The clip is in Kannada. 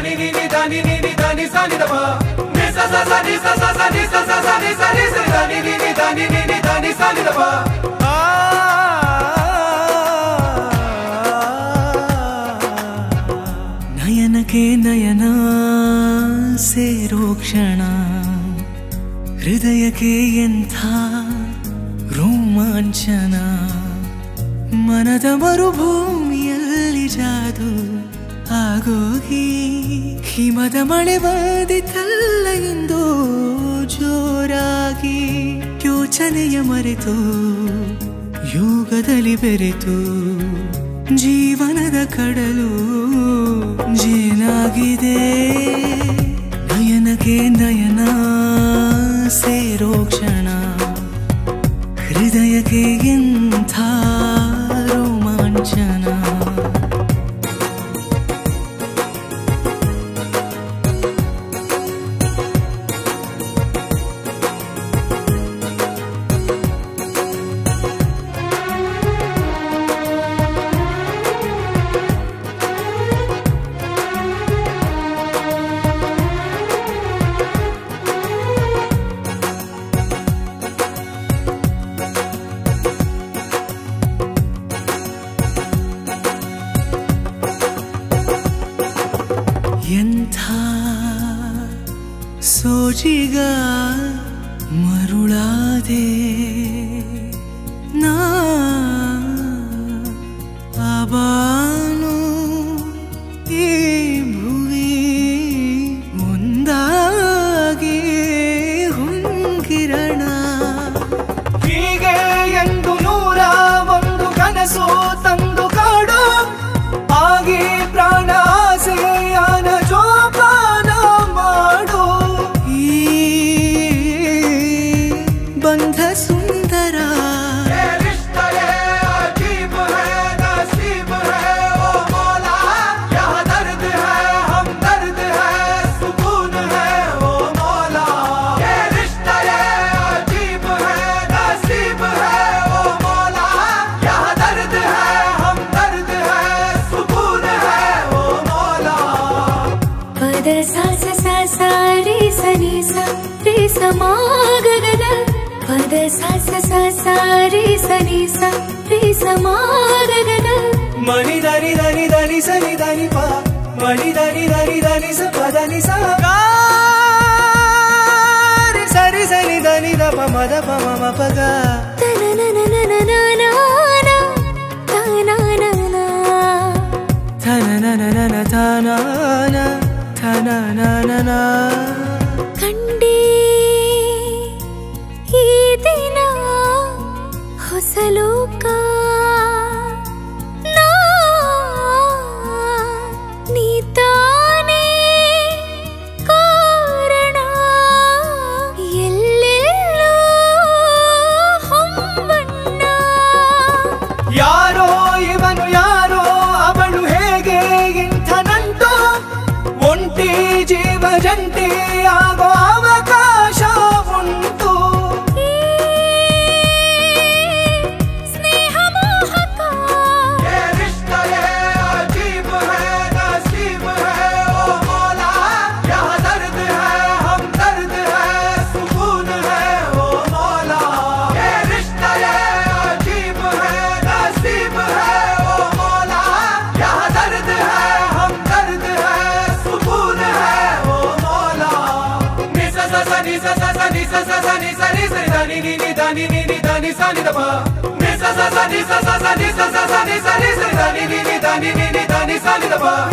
ni ni ni da ni sa ni da pa ni sa sa sa ni sa sa sa ni sa sa sa ni sa ni sa da ni ni da ni sa ni da pa ನಯನ ಕೆ ನಯನ ಸೇರೋ ಕ್ಷಣ ಹೃದಯಕ್ಕೆ ಎಂಥ ರೋಮಾಂಚನ ಮನದ ಮರುಭೂಮಿಯಲ್ಲಿ ಜಾದು ಆಗೋಗಿ ಹಿಮದ ಮಳೆ ಬಂದಿತಲ್ಲ ಇಂದು ಜೋರಾಗಿ ಯೋಚನೆಯ ಮರೆತು ಯೋಗದಲ್ಲಿ ಬೆರೆತು ಜೀವನದ ಕಡಲು ಜೇನಾಗಿದೆ ನಯನಕ್ಕೆ ನಯನ ಸೇರೋ ಕ್ಷಣ ಹೃದಯಕ್ಕೆ ಎಂಥ ರೋಮಾಂಚನ ಎಂಥ ಸೋಜಿಗ ಮರುಳಾದೆ ನಾ ಅಬಾನು ಈ ಭುವಿ ಮುಂದಾಗಿ ಹೊಂಗಿರಣ ಹೀಗೆ ಎಂದು 101 ಕನಸು ತಂದು ಕಾಡು ಆಗಿ ಪ್ರಾಣ ಆಸೆಯಾನ ಜೋಪಾನ ಮಾಡು ಈ ಬಂಧ ಸುಂದರ सा सा सा रे सनी सा रे समागगद पद सा सा सा रे सनी सा रे समागगद मणि धनि धनि धनि सनि धनि पा मणि धनि धनि धनि स पद नि सा गा रे सरि सनि धनि द प म द प म म प ग तन न न न न न न ता न न न थ न न न न थ न न ನ ಕಂಡೇ ಈ ದಿನ ಹೊಸ ಲೋಕ ನೀ ತಾನೇ ಕಾರಣ ಎಲ್ಲೆಲ್ಲೋ ಹೊಂಬಣ್ಣ ಯಾರೋ ಇವನು ಯಾರೋ ಅವಳು ಹೇಗೆ ಇಂಥ ನಂಟು ಒಂಟಿ ಜೀವ ಜಂಟಿ ಆಗೋ ಅವಕಾಶ ಉಂಟು ಸ್ನೇಹ ಮೋಹಕ अजीब है नसीब है ओ मौला यहाँ दर्द है हम दर्द है सुकून है ओ मौला ये रिश्ता ये अजीब है नसीब है ओ मौला यहाँ दर्द है हम दर्द है सुकून है ओ मौला नि सा सा सा नि सा सा सा नि सा सा सा नि सा नि सा दा नि नि नि दा नि नि नि दा नि सा नि दा पा नि सा सा सा नि सा सा सा नि सा सा सा नि सा नि सा दा नि नि नि दा नि नि नि दा नि सा नि दा पा